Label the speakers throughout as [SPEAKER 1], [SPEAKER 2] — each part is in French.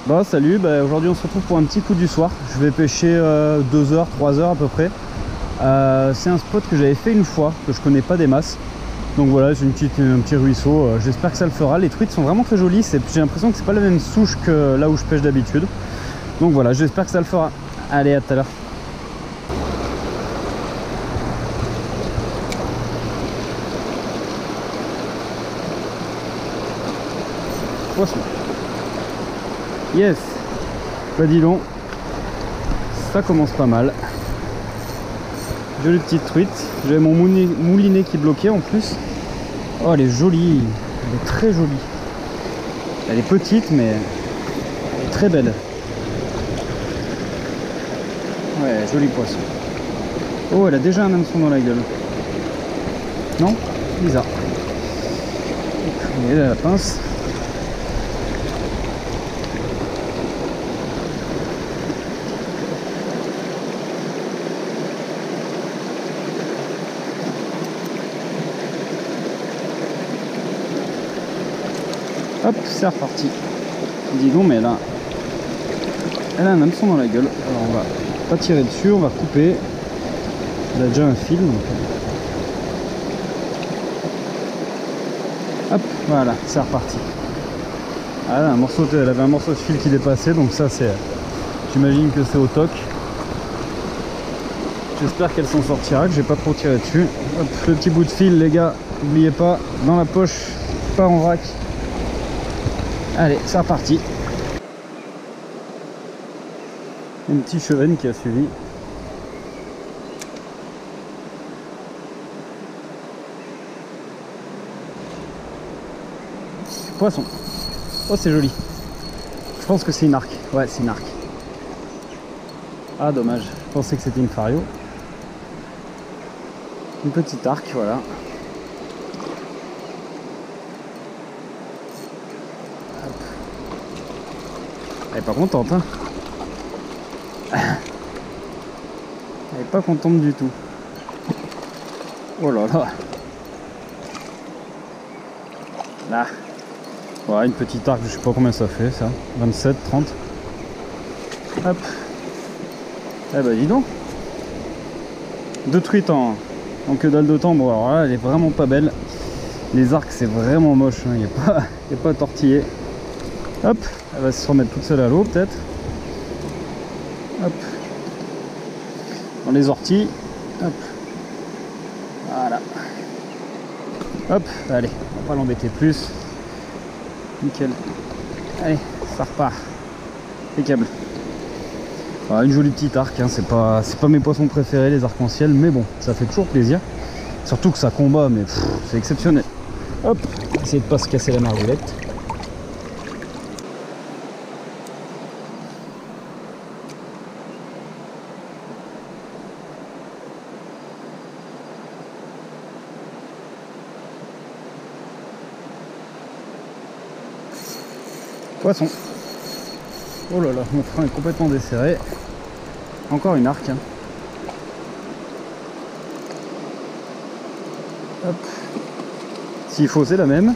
[SPEAKER 1] Bon salut, aujourd'hui on se retrouve pour un petit coup du soir. Je vais pêcher 2 heures, 3 heures à peu près. C'est un spot que j'avais fait une fois, que je connais pas des masses. Donc voilà, c'est un petit ruisseau, j'espère que ça le fera. Les truites sont vraiment très jolies, j'ai l'impression que c'est pas la même souche que là où je pêche d'habitude. Donc voilà, j'espère que ça le fera. Allez, à tout à l'heure. Poisson. Yes. Bah dis donc, ça commence pas mal. Jolie petite truite. J'avais mon moulinet qui bloquait en plus. Oh, elle est jolie. Elle est très jolie. Elle est petite, mais elle est très belle. Ouais, joli poisson. Oh, elle a déjà un hameçon dans la gueule. Non? Bizarre. Et là, la pince. Hop, c'est reparti. Dis donc, mais elle a un hameçon dans la gueule. Alors on va pas tirer dessus, on va couper. Elle a déjà un fil. Donc... Hop, voilà, c'est reparti. Ah, elle avait un morceau de fil qui dépassait, donc ça c'est... J'imagine que c'est au toc. J'espère qu'elle s'en sortira, que j'ai pas trop tiré dessus. Hop, le petit bout de fil, les gars, n'oubliez pas, dans la poche, pas en vrac. Allez, c'est reparti. Une petite chevenne qui a suivi. Poisson. Oh, c'est joli. Je pense que c'est une arc. Ouais, c'est une arc. Ah, dommage. Je pensais que c'était une fario. Une petite arc, voilà. Elle est pas contente, hein. Elle est pas contente du tout. Oh là là. Là. Voilà, une petite arc, je sais pas combien ça fait ça. 27, 30. Hop. Eh bah dis donc. 2 truites en que dalle de temps. Bon alors là, elle est vraiment pas belle. Les arcs c'est vraiment moche, hein. Il n'y a pas tortillé. Hop, elle va se remettre toute seule à l'eau peut-être. Hop. Dans les orties. Hop. Voilà. Hop, allez, on va pas l'embêter plus. Nickel. Allez, ça repart. Impeccable. Voilà, une jolie petite arc, hein. C'est pas mes poissons préférés les arcs-en-ciel, mais bon, ça fait toujours plaisir. Surtout que ça combat, mais c'est exceptionnel. Hop, essayer de pas se casser la margoulette. Poisson. Oh là là, mon frein est complètement desserré. Encore une arc. Hein. Hop. S'il faut, c'est la même.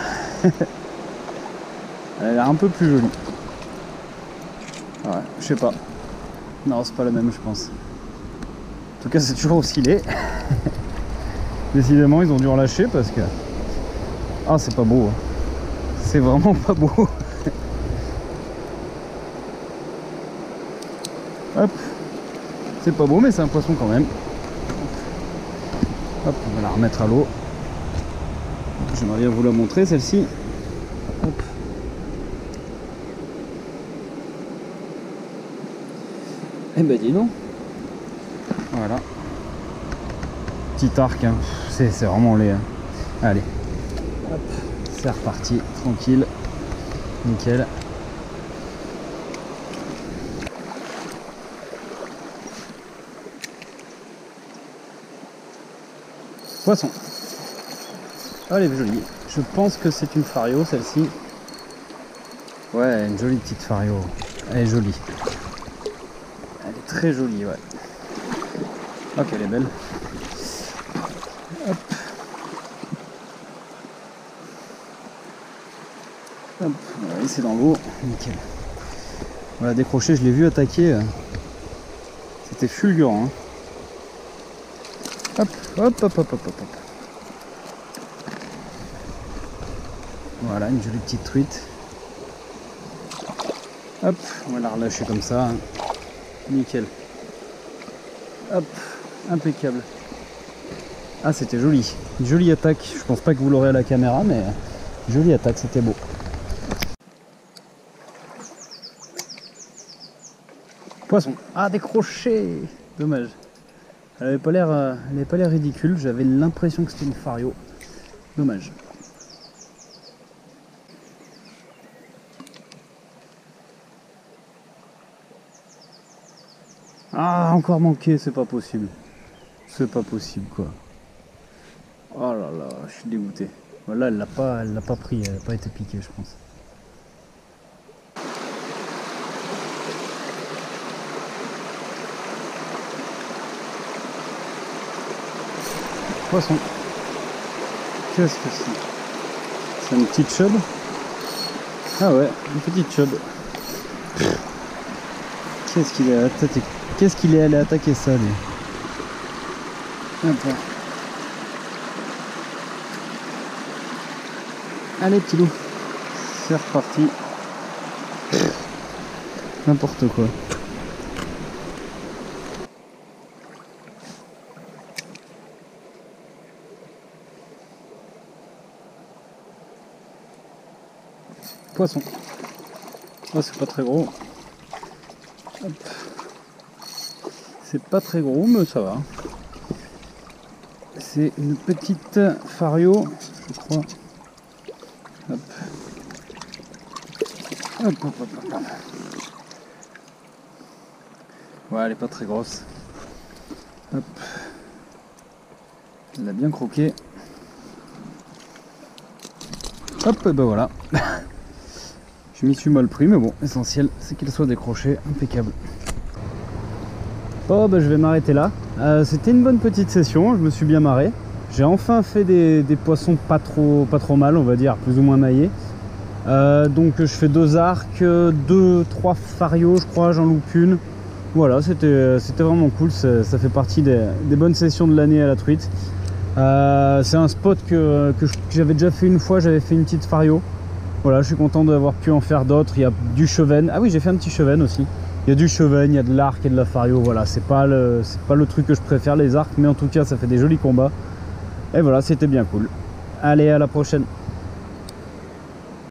[SPEAKER 1] Elle a l'air un peu plus jolie. Ouais, je sais pas. Non, c'est pas la même, je pense. En tout cas, c'est toujours oscillé. Décidément, ils ont dû en lâcher parce que... Ah, c'est pas beau. Hein. C'est vraiment pas beau. Hop, c'est pas beau mais c'est un poisson quand même. Hop, on va la remettre à l'eau. J'aimerais bien vous la montrer celle-ci. Hop. Eh ben dis donc. Voilà. Petit arc, hein. C'est vraiment laid. Hein. Allez. Hop, c'est reparti, tranquille. Nickel. Poisson. Oh, elle est jolie. Je pense que c'est une fario celle-ci. Ouais, une jolie petite fario. Elle est jolie. Elle est très jolie, ouais. Ok, elle est belle. Hop. Hop, on va laisser dans l'eau. Nickel. Voilà, décroché, je l'ai vu attaquer. C'était fulgurant. Hein. Hop, hop, hop, hop, hop, hop. Voilà, une jolie petite truite. Hop, on va la relâcher comme ça. Hein. Nickel. Hop, impeccable. Ah, c'était joli. Une jolie attaque. Je pense pas que vous l'aurez à la caméra, mais jolie attaque, c'était beau. Poisson. Ah, décroché. Dommage. Elle avait pas l'air ridicule. J'avais l'impression que c'était une fario. Dommage. Ah, encore manqué, c'est pas possible. C'est pas possible, quoi. Oh là là, je suis dégoûté. Voilà, elle l'a pas pris, elle n'a pas été piquée, je pense. Poisson. Qu'est-ce que c'est? C'est une petite chub? Ah ouais, une petite chub. Qu'est-ce qu'il est allé attaquer ça, lui? Hop là. Allez, petit loup. C'est reparti. N'importe quoi. Poisson. Oh, c'est pas très gros. C'est pas très gros, mais ça va. C'est une petite fario, je crois. Hop. Hop, hop, hop, hop. Ouais, elle est pas très grosse. Hop. Elle a bien croqué. Hop, et ben voilà. Je m'y suis mal pris, mais bon, l'essentiel c'est qu'elle soit décrochée, impeccable. Oh, bah je vais m'arrêter là. C'était une bonne petite session, je me suis bien marré. J'ai enfin fait des poissons pas trop mal, on va dire, plus ou moins maillés. Donc je fais 2 arcs, 2-3 farios, je crois, j'en loupe une. Voilà, c'était vraiment cool, ça fait partie des bonnes sessions de l'année à la truite. C'est un spot que j'avais déjà fait une fois, j'avais fait une petite fario. Voilà, je suis content d'avoir pu en faire d'autres. Il y a du chevenne. Ah oui, j'ai fait un petit chevenne aussi. Il y a du chevenne, il y a de l'arc et de la fario. Voilà, c'est pas le truc que je préfère, les arcs, mais en tout cas, ça fait des jolis combats. Et voilà, c'était bien cool. Allez, à la prochaine.